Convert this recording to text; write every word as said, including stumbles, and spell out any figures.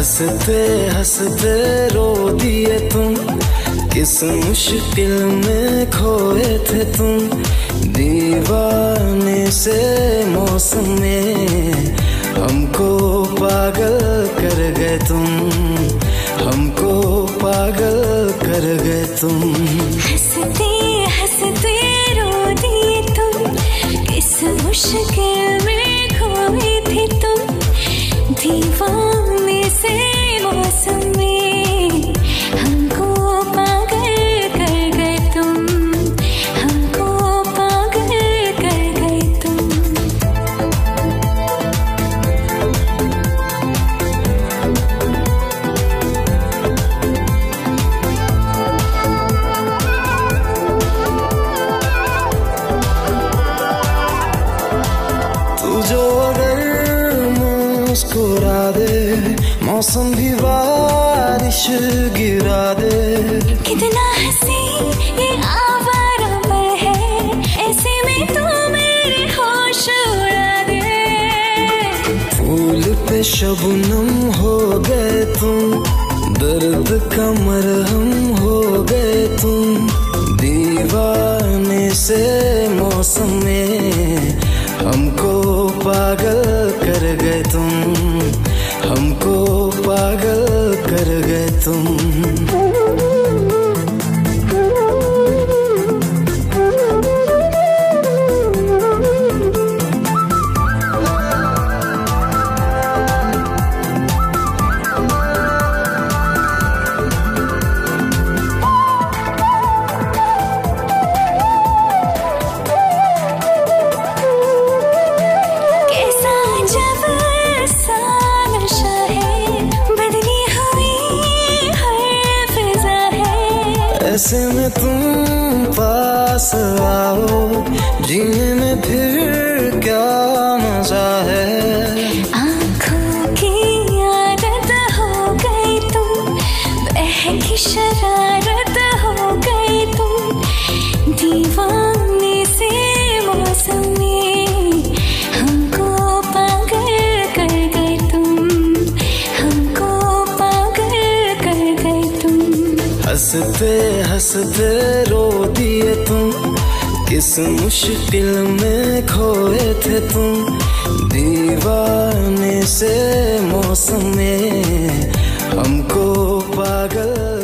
हंसते हंसते रो दिए तुम, किस मुश्किल में खोए थे तुम। दीवाने से मौसम में हमको पागल कर गए तुम, हमको पागल कर गए तुम। हंसते हंसते रो दिए तुम, किस मुश्किल में खोए थे तुम। दीवाने से मौसम में हमको पागल कर गए तुम, हमको पागल कर गए तुम। तू जो अगर मुस्कुरा दे, मौसम भी बारिश गिरा दे। कितना हंसी ये आवारा पल है, ऐसे में तू मेरे होश उड़ा दे। फूल पे शबनम हो गए तुम, दर्द का मरहम हो गए तुम। दीवाने से मौसम में हमको पागल कर गए तुम, हमको पागल कर गए तुम। ऐसे में तुम पास आओ, जीने में फिर क्या मजा है। आँखों की आदत हो गई तुम, बहकी शरारत हो गई तुम। दीवाने से मौसम में हमको पागल कर गए तुम, हमको पागल कर गए तुम। हंसते हंसते रो दिए तुम, किस मुश्किल में खोए थे तुम। दीवाने से मौसम में हमको पागल